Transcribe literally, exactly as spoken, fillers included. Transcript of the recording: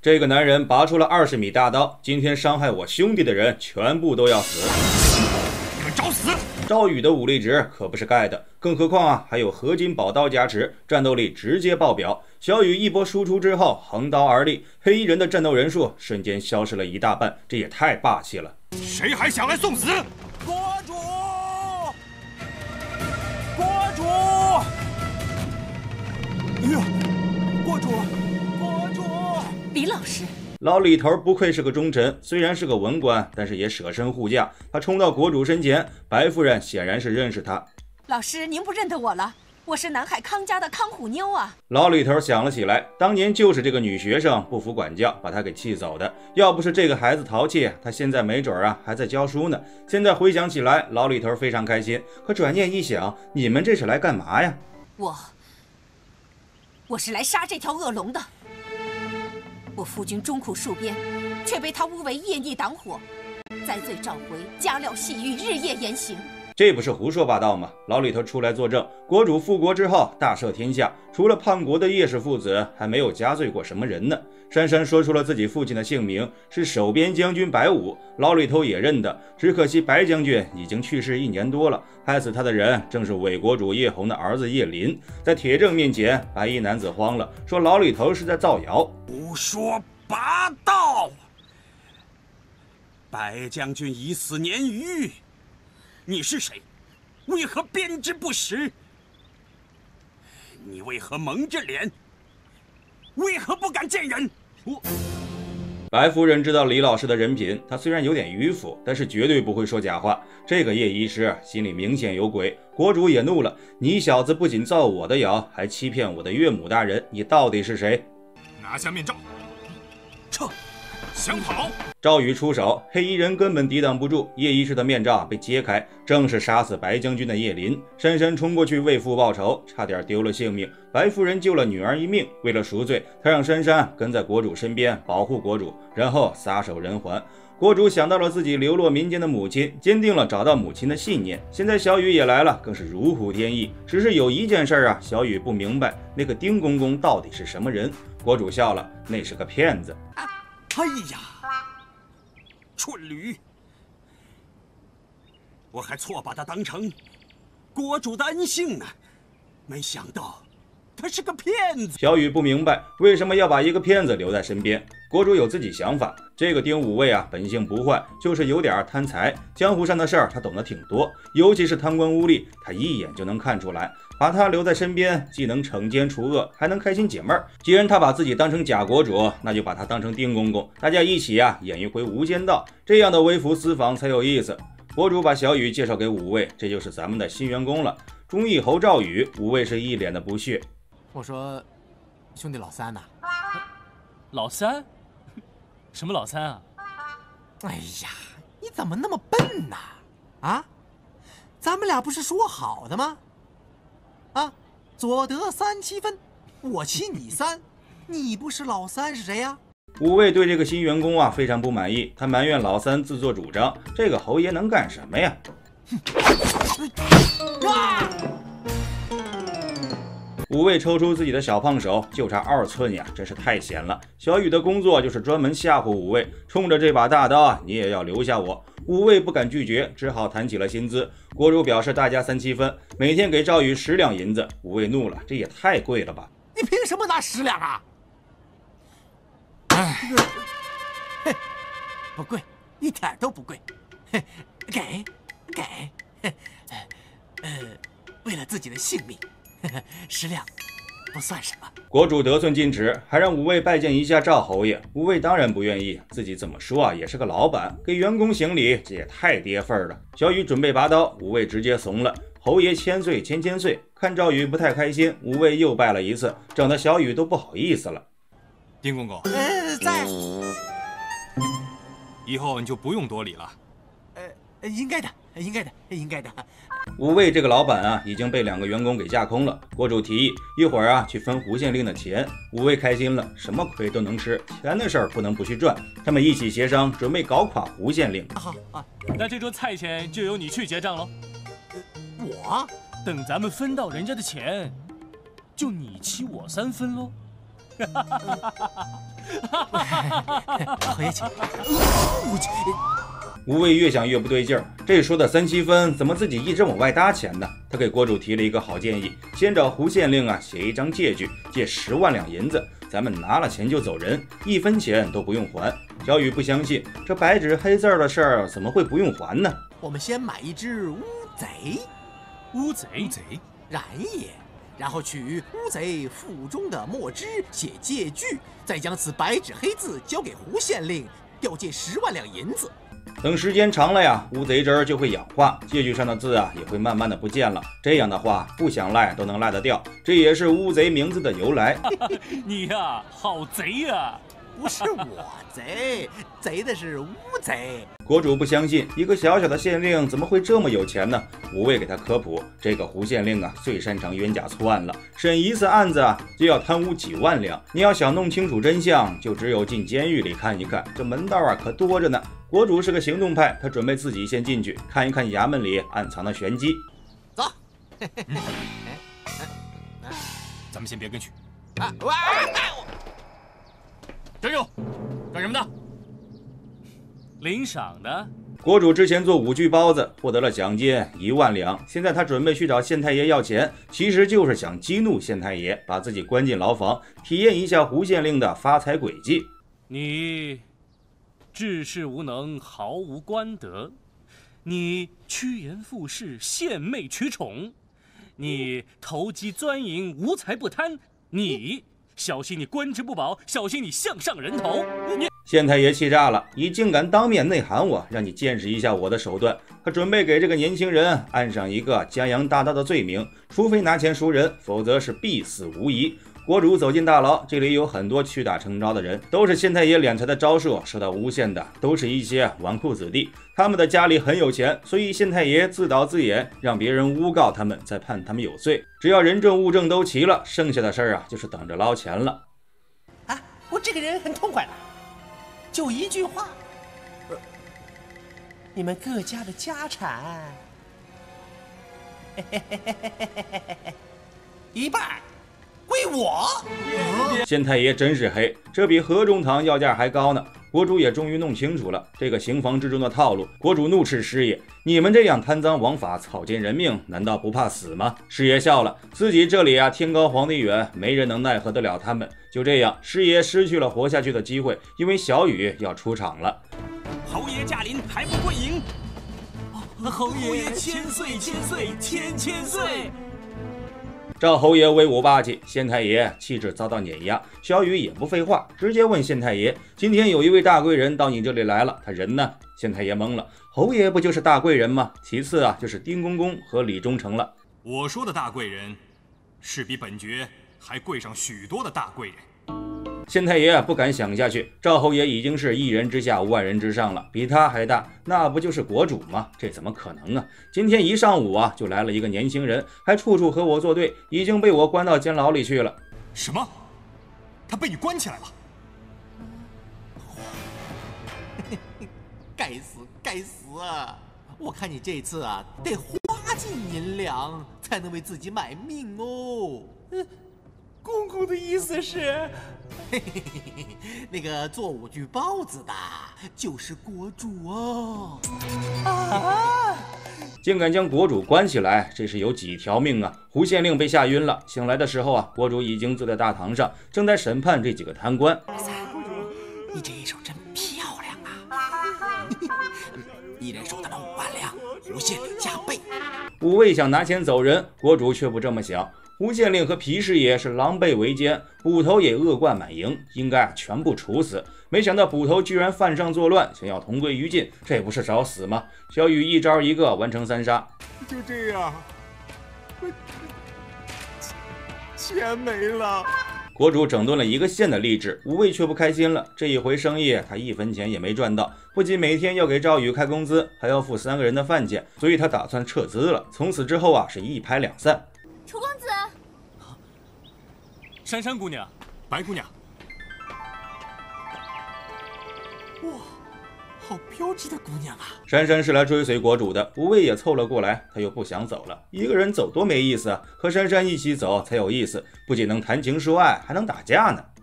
这个男人拔出了二十米大刀，今天伤害我兄弟的人全部都要死。 你们找死！ 赵宇的武力值可不是盖的，更何况啊还有合金宝刀加持，战斗力直接爆表。小雨一波输出之后，横刀而立，黑衣人的战斗人数瞬间消失了一大半，这也太霸气了！ 谁还想来送死？ 国主，国主！哎呀，国主，国主！ 李老师。 老李头不愧是个忠臣，虽然是个文官，但是也舍身护驾。他冲到国主身前，白夫人显然是认识他。 老师，您不认得我了？我是南海康家的康虎妞啊！ 老李头想了起来，当年就是这个女学生不服管教，把他给气走的。要不是这个孩子淘气，他现在没准啊还在教书呢。现在回想起来，老李头非常开心。可转念一想，你们这是来干嘛呀？ 我，我是来杀这条恶龙的。 我夫君终苦戍边，却被他诬为业逆党火，栽罪召回，加料细狱，日夜严刑。 这不是胡说八道吗？老李头出来作证，国主复国之后大赦天下，除了叛国的叶氏父子，还没有加罪过什么人呢。珊珊说出了自己父亲的姓名，是守边将军白武，老李头也认得，只可惜白将军已经去世一年多了，害死他的人正是伪国主叶弘的儿子叶林。在铁证面前，白衣男子慌了，说老李头是在造谣， 胡说八道！白将军已死年余。 你是谁？为何编织不实？你为何蒙着脸？为何不敢见人？我白夫人知道李老师的人品，他虽然有点迂腐，但是绝对不会说假话。这个叶医师心里明显有鬼，国主也怒了：你小子不仅造我的谣，还欺骗我的岳母大人，你到底是谁？ 拿下面罩， 撤！ 想跑！ 赵宇出手，黑衣人根本抵挡不住，叶医师的面罩被揭开，正是杀死白将军的叶林。珊珊冲过去为父报仇，差点丢了性命。白夫人救了女儿一命，为了赎罪，她让珊珊跟在国主身边保护国主，然后撒手人寰。国主想到了自己流落民间的母亲，坚定了找到母亲的信念。现在小雨也来了，更是如虎添翼。只是有一件事啊，小雨不明白，那个丁公公到底是什么人？国主笑了，那是个骗子。 啊 哎呀，蠢驴！我还错把他当成国主的恩幸呢，没想到他是个骗子。 小雨不明白为什么要把一个骗子留在身边。国主有自己想法，这个丁五位啊，本性不坏，就是有点贪财，江湖上的事儿他懂得挺多，尤其是贪官污吏，他一眼就能看出来。 把他留在身边，既能惩奸除恶，还能开心解闷儿。既然他把自己当成假国主，那就把他当成丁公公，大家一起啊演一回无间道，这样的微服私访才有意思。国主把小雨介绍给五位，这就是咱们的新员工了。忠义侯赵宇，五位是一脸的不屑。 我说，兄弟老三呐、啊， 老三？什么老三啊？ 哎呀，你怎么那么笨呐？啊，咱们俩不是说好的吗？ 啊，左得三七分，我七你三，你不是老三是谁呀？ 五位对这个新员工啊非常不满意，他埋怨老三自作主张，这个侯爷能干什么呀？啊！五位抽出自己的小胖手，就差二寸呀，真是太闲了。小雨的工作就是专门吓唬五位，冲着这把大刀啊，你也要留下我。 五位不敢拒绝，只好谈起了薪资。国主表示大家三七分，每天给赵宇十两银子。五位怒了，这也太贵了吧？ 你凭什么拿十两啊？ 哎， 嘿，不贵，一点都不贵。嘿，给，给，呃，为了自己的性命，十两不算什么。 国主得寸进尺，还让五位拜见一下赵侯爷。五位当然不愿意，自己怎么说啊，也是个老板，给员工行礼，这也太跌份了。小雨准备拔刀，五位直接怂了。侯爷千岁千千岁！看赵宇不太开心，五位又拜了一次，整得小雨都不好意思了。 丁公公， 呃，在， 以后你就不用多礼了。 呃，应该的，应该的，应该的。 五位这个老板啊，已经被两个员工给架空了。国主提议一会儿啊去分胡县令的钱，五位开心了，什么亏都能吃，钱的事儿不能不去赚。他们一起协商，准备搞垮胡县令。 好啊， 那这桌菜钱就由你去结账喽。 我等咱们分到人家的钱，就你七我三分喽。 回去。 吴畏越想越不对劲儿，这说的三七分怎么自己一直往外搭钱呢？他给国主提了一个好建议，先找胡县令啊写一张借据，借十万两银子，咱们拿了钱就走人，一分钱都不用还。小雨不相信，这白纸黑字的事儿怎么会不用还呢？ 我们先买一只乌贼， 乌贼， 乌贼， 然也。然后取乌贼腹中的墨汁写借据，再将此白纸黑字交给胡县令，要借十万两银子。 等时间长了呀，乌贼汁儿就会氧化，借据上的字啊也会慢慢的不见了。这样的话，不想赖都能赖得掉，这也是乌贼名字的由来。 你呀、啊，好贼呀、啊！ 不是我贼，贼的是乌贼。 国主不相信，一个小小的县令怎么会这么有钱呢？吴畏给他科普，这个胡县令啊，最擅长冤假错案了，审一次案子啊，就要贪污几万两。你要想弄清楚真相，就只有进监狱里看一看，这门道啊可多着呢。国主是个行动派，他准备自己先进去看一看衙门里暗藏的玄机。 走， 咱们先别跟去。 啊！哇！ 张勇，干什么的？ 领赏的。 国主之前做五具包子获得了奖金一万两，现在他准备去找县太爷要钱，其实就是想激怒县太爷，把自己关进牢房，体验一下胡县令的发财轨迹。 你治世无能，毫无官德；你趋炎附势，献媚取宠；你投机钻营，无财不贪；你小心你官职不保，小心你项上人头。你县太爷气炸了，你竟敢当面内涵我，让你见识一下我的手段。他准备给这个年轻人按上一个江洋大盗的罪名，除非拿钱赎人，否则是必死无疑。国主走进大牢，这里有很多屈打成招的人，都是县太爷敛财的招数受到诬陷的，都是一些纨绔子弟。他们的家里很有钱，所以县太爷自导自演，让别人诬告他们，再判他们有罪。只要人证物证都齐了，剩下的事儿啊，就是等着捞钱了。 啊，我这个人很痛快了，就一句话，呃、你们各家的家产，嘿嘿嘿嘿嘿嘿嘿嘿一半归我。 县太爷真是黑，这比河中堂要价还高呢。国主也终于弄清楚了这个刑房之中的套路。国主怒斥师爷：“你们这样贪赃枉法、草菅人命，难道不怕死吗？”师爷笑了，自己这里啊天高皇帝远，没人能奈何得了他们。就这样，师爷失去了活下去的机会，因为小雨要出场了。 侯爷驾临，还不归营？ 侯爷千岁千岁千千岁！ 赵侯爷威武霸气，县太爷气质遭到碾压。小雨也不废话，直接问县太爷：“今天有一位大贵人到你这里来了，他人呢？”县太爷懵了，侯爷不就是大贵人吗？其次啊，就是丁公公和李忠诚了。 我说的大贵人，是比本爵还贵上许多的大贵人。 县太爷不敢想下去，赵侯爷已经是一人之下万人之上了，比他还大，那不就是国主吗？这怎么可能啊？今天一上午啊，就来了一个年轻人，还处处和我作对，已经被我关到监牢里去了。 什么？他被你关起来了？ 该死，该死啊！我看你这次啊，得花尽银两才能为自己买命哦。嗯，公公的意思是，嘿嘿嘿嘿，那个做五具包子的就是国主哦。啊！ 竟敢将国主关起来，这是有几条命啊！胡县令被吓晕了，醒来的时候啊，国主已经坐在大堂上，正在审判这几个贪官。 你这一手真漂亮啊！一人收他们五万两，胡县令加倍。 五位想拿钱走人，国主却不这么想。胡县令和皮师爷是狼狈为奸，捕头也恶贯满盈，应该全部处死。没想到捕头居然犯上作乱，想要同归于尽，这不是找死吗？小雨一招一个完成三杀。 就这样，钱没了。 国主整顿了一个县的吏治，五位却不开心了。这一回生意他一分钱也没赚到，不仅每天要给赵宇开工资，还要付三个人的饭钱，所以他打算撤资了。从此之后啊，是一拍两散。 楚公子， 珊珊姑娘， 白姑娘， 哇，好标致的姑娘啊！ 珊珊是来追随国主的，五位也凑了过来，他又不想走了。一个人走多没意思啊，和珊珊一起走才有意思，不仅能谈情说爱，还能打架呢。